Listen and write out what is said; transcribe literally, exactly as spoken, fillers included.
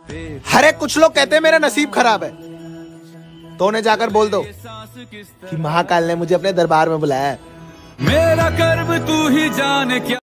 अरे कुछ लोग कहते हैं मेरा नसीब खराब है, तो उन्हें जाकर बोल दो कि महाकाल ने मुझे अपने दरबार में बुलाया है। मेरा कर्म तू ही जाने क्या।